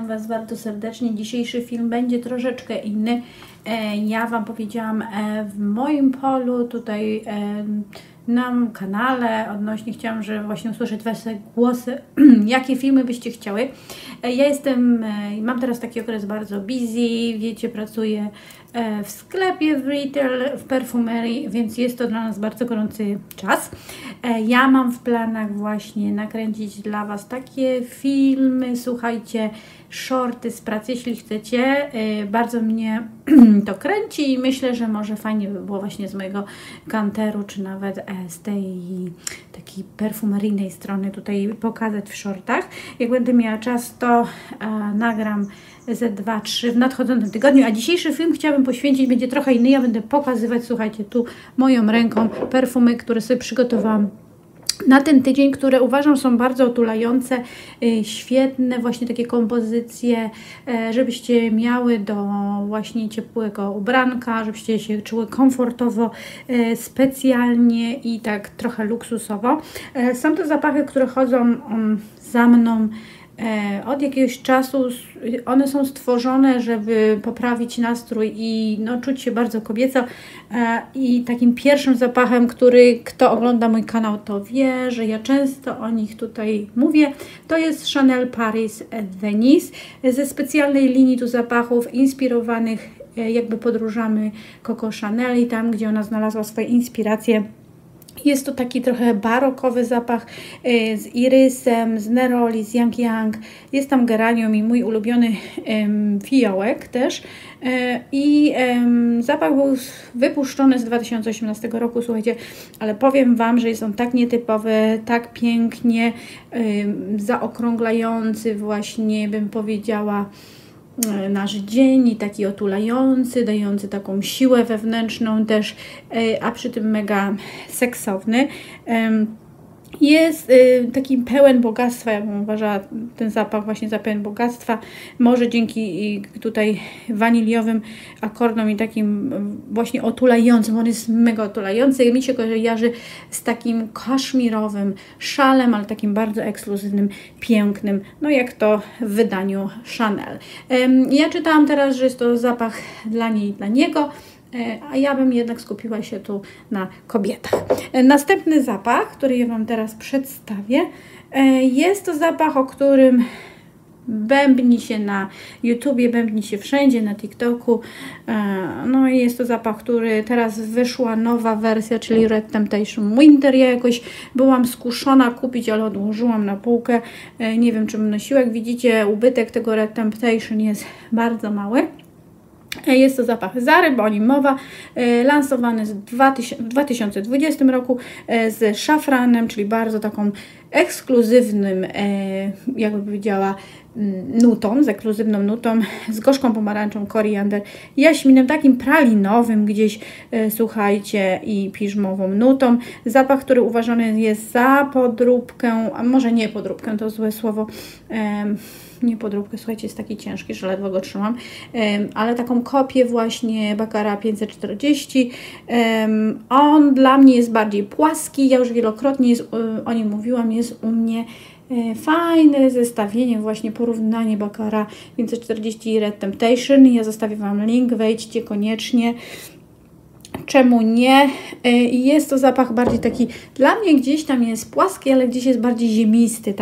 Witam Was bardzo serdecznie. Dzisiejszy film będzie troszeczkę inny. Ja Wam powiedziałam w moim polu tutaj na kanale odnośnie, chciałam, że właśnie usłyszeć Wasze głosy, jakie filmy byście chciały. Ja mam teraz taki okres bardzo busy, wiecie, pracuję w sklepie, w retail, w perfumerii, więc jest to dla nas bardzo gorący czas. Ja mam w planach właśnie nakręcić dla Was takie filmy, słuchajcie, shorty z pracy, jeśli chcecie. Bardzo mnie to kręci i myślę, że może fajnie by było właśnie z mojego kanteru, czy nawet z tej takiej perfumeryjnej strony tutaj pokazać w shortach. Jak będę miała czas, to nagram ze 2-3 w nadchodzącym tygodniu, a dzisiejszy film chciałabym poświęcić, będzie trochę inny. Ja będę pokazywać, słuchajcie, tu moją ręką perfumy, które sobie przygotowałam na ten tydzień, które uważam są bardzo otulające, świetne właśnie takie kompozycje, żebyście miały do właśnie ciepłego ubranka, żebyście się czuły komfortowo, specjalnie i tak trochę luksusowo. Są to zapachy, które chodzą za mną od jakiegoś czasu. One są stworzone, żeby poprawić nastrój i czuć się bardzo kobieco. I takim pierwszym zapachem, kto ogląda mój kanał, to wie, że ja często o nich tutaj mówię, to jest Chanel Paris Venice ze specjalnej linii tu zapachów inspirowanych jakby podróżami Coco Chanel i tam, gdzie ona znalazła swoje inspiracje. Jest to taki trochę barokowy zapach z irysem, z neroli, z Yang Yang. Jest tam geranium i mój ulubiony fiołek też. I zapach był wypuszczony z 2018 roku, słuchajcie, ale powiem Wam, że jest on tak nietypowy, tak pięknie zaokrąglający właśnie, bym powiedziała, nasz dzień i taki otulający, dający taką siłę wewnętrzną też, a przy tym mega seksowny. Jest taki pełen bogactwa, ja bym uważała ten zapach właśnie za pełen bogactwa. Może dzięki tutaj waniliowym akordom i takim właśnie otulającym, on jest mega otulający. Mi się kojarzy z takim kaszmirowym szalem, ale takim bardzo ekskluzywnym, pięknym, no jak to w wydaniu Chanel. Ja czytałam teraz, że jest to zapach dla niej i dla niego, a ja bym jednak skupiła się tu na kobietach. Następny zapach, który ja Wam teraz przedstawię, jest to zapach, o którym bębni się na YouTubie, bębni się wszędzie, na TikToku. No i jest to zapach, który teraz wyszła nowa wersja, czyli Red Temptation Winter. Ja jakoś byłam skuszona kupić, ale odłożyłam na półkę. Nie wiem, czy bym nosiła. Jak widzicie, ubytek tego Red Temptation jest bardzo mały. Jest to zapach Zary, bo o nim mowa, lansowany w 2020 roku z szafranem, czyli bardzo taką ekskluzywnym, jakby powiedziała, nutą, z ekskluzywną nutą, z gorzką pomarańczą, koriander, jaśminem, takim pralinowym gdzieś, słuchajcie, i piżmową nutą. Zapach, który uważany jest za podróbkę, a może nie podróbkę, to złe słowo, nie podróbkę, słuchajcie, jest taki ciężki, że ledwo go trzymam, ale taką kopię właśnie Baccarat 540. On dla mnie jest bardziej płaski, ja już wielokrotnie o nim mówiłam, jest u mnie fajne zestawienie, właśnie porównanie Baccarat 540 i Red Temptation. Ja zostawię Wam link, wejdźcie koniecznie. Czemu nie? Jest to zapach bardziej taki, dla mnie gdzieś tam jest płaski, ale gdzieś jest bardziej ziemisty,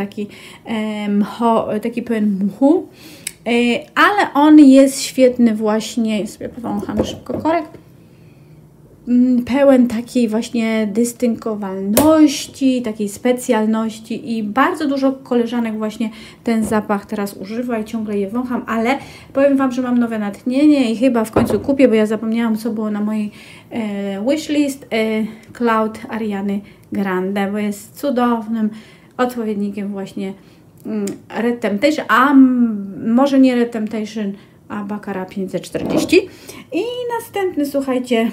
taki pełen mchu. Ale on jest świetny właśnie, sobie powącham szybko korek, pełen takiej właśnie dystynkowalności, takiej specjalności i bardzo dużo koleżanek właśnie ten zapach teraz używa i ciągle je wącham, ale powiem Wam, że mam nowe natchnienie i chyba w końcu kupię, bo ja zapomniałam, co było na mojej wishlist, Cloud Ariany Grande, bo jest cudownym odpowiednikiem właśnie Red Temptation, a może nie Red Temptation, a Baccarat 540. I następny, słuchajcie,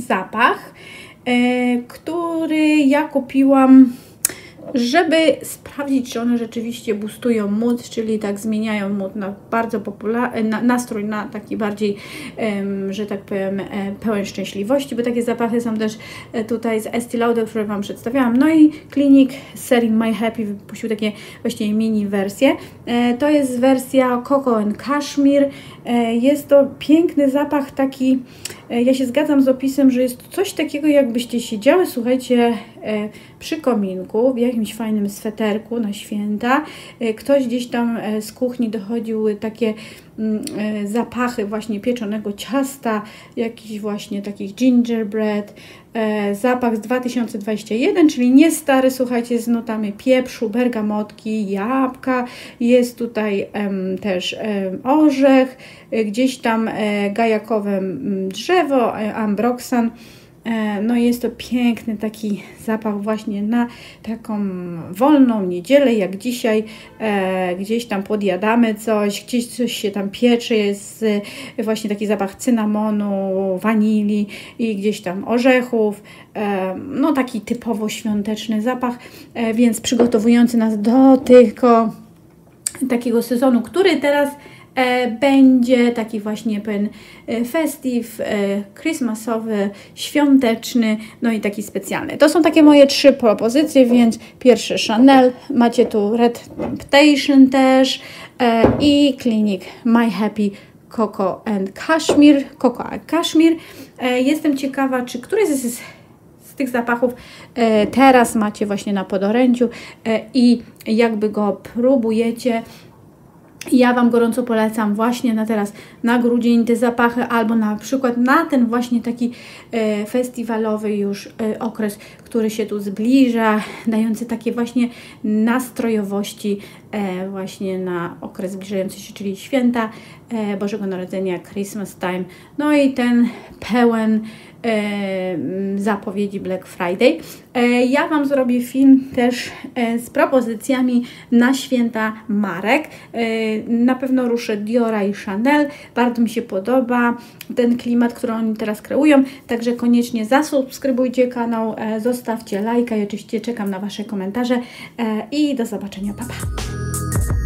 zapach, który ja kupiłam, żeby sprawdzić, sprawdzić, czy one rzeczywiście boostują mood, czyli tak zmieniają mood na bardzo nastrój na taki bardziej, że tak powiem, pełen szczęśliwości, bo takie zapachy są też tutaj z Estée Lauder, które Wam przedstawiałam. No i Clinique z serii My Happy wypuścił takie właśnie mini wersje. To jest wersja Coco and Cashmere. Jest to piękny zapach taki, ja się zgadzam z opisem, że jest coś takiego, jakbyście siedziały, słuchajcie, przy kominku, w jakimś fajnym sweterku na święta. Ktoś gdzieś tam z kuchni dochodziły takie zapachy właśnie pieczonego ciasta, jakichś właśnie takich gingerbread, zapach z 2021, czyli nie stary, słuchajcie, z nutami pieprzu, bergamotki, jabłka, jest tutaj też orzech, gdzieś tam gajakowe drzewo, ambroxan. No jest to piękny taki zapach właśnie na taką wolną niedzielę, jak dzisiaj, gdzieś tam podjadamy coś, gdzieś coś się tam piecze, jest właśnie taki zapach cynamonu, wanilii i gdzieś tam orzechów, no taki typowo świąteczny zapach, więc przygotowujący nas do takiego sezonu, który teraz będzie taki właśnie pełen festive, christmasowy, świąteczny, no i taki specjalny. To są takie moje 3 propozycje, więc pierwszy Chanel, macie tu Red Temptation też i Clinique My Happy Coco and Cashmere. Jestem ciekawa, czy któryś z tych zapachów teraz macie właśnie na podorędziu i jakby go próbujecie. Ja Wam gorąco polecam właśnie na teraz, na grudzień te zapachy, albo na przykład na ten właśnie taki festiwalowy już okres, który się tu zbliża, dający takie właśnie nastrojowości właśnie na okres zbliżający się, czyli święta Bożego Narodzenia, Christmas time, no i ten pełen zapowiedzi Black Friday. Ja Wam zrobię film też z propozycjami na święta marek. Na pewno ruszę Diora i Chanel. Bardzo mi się podoba ten klimat, który oni teraz kreują. Także koniecznie zasubskrybujcie kanał, zostawcie lajka i oczywiście czekam na Wasze komentarze i do zobaczenia. Pa, pa!